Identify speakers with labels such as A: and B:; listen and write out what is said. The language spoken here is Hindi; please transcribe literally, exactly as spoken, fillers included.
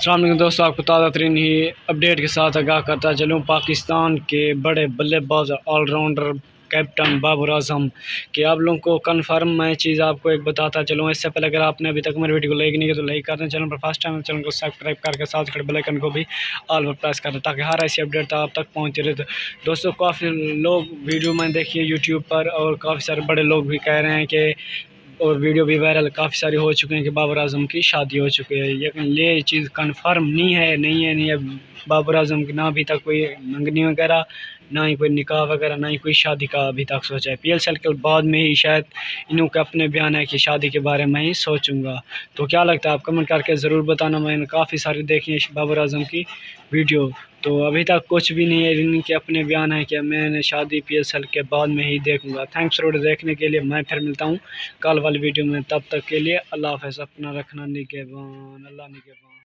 A: अस्सलाम वालेकुम दोस्तों, आपको ताज़ा तरीन ही अपडेट के साथ आगाह करता चलूँ। पाकिस्तान के बड़े बल्लेबाज ऑलराउंडर कैप्टन बाबर आजम कि आप लोगों को कन्फर्म मैं चीज़ आपको एक बताता चलूँ। इससे पहले अगर आपने अभी तक मेरी वीडियो को लाइक नहीं किया तो लाइक कर दें, चैनल पर फर्स्ट टाइम चैनल को सब्सक्राइब करके साथ खड़े बेल आइकन को भी ऑल पर प्रेस कर दें ताकि हर ऐसी अपडेट आप तक पहुँचती रहे। दोस्तों, काफ़ी लोग वीडियो में देखिए यूट्यूब पर और काफ़ी सारे बड़े लोग भी कह रहे हैं कि और वीडियो भी वायरल काफ़ी सारे हो चुके हैं कि बाबर आजम की शादी हो चुकी है। लेकिन ये चीज़ कंफर्म नहीं है नहीं है नहीं है बाबर आजम की ना अभी तक कोई मंगनी वगैरह, ना ही कोई निकाह वगैरह, ना ही कोई शादी का अभी तक सोचा है। पीएसएल के बाद में ही शायद इन्हों के अपने बयान है कि शादी के बारे में ही सोचूंगा। तो क्या लगता है आप कमेंट करके ज़रूर बताना। मैंने काफ़ी सारी देखी है बाबर आजम की वीडियो, तो अभी तक कुछ भी नहीं है। इनके अपने बयान है कि मैंने शादी पीएसएल के बाद में ही देखूंगा। थैंक्स फॉर देखने के लिए। मैं फिर मिलता हूँ कल वाली वीडियो में, तब तक के लिए अल्लाह हाफ़िज़। अपना रखना निगहबान, अल्लाह निगहबान।